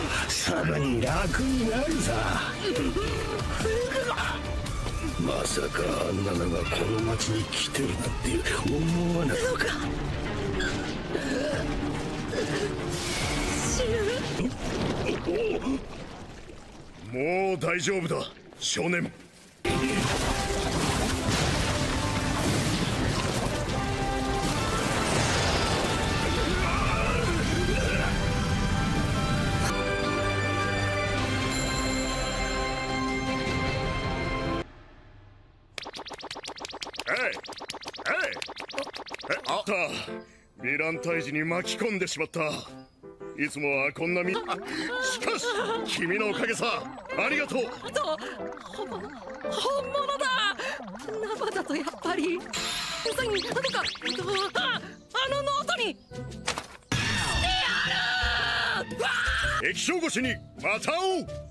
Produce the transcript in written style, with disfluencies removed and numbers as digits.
さらに楽になるさ。まさかあんなのがこの町に来てるなんて思わなかった。 もう大丈夫だ少年。あった。ヴィラン退治に巻き込んでしまった。いつもはこんなしかし君のおかげさ。ありがとう。 本物だ。生だとやっぱりどこかあのノートに液晶越しにまた会おう。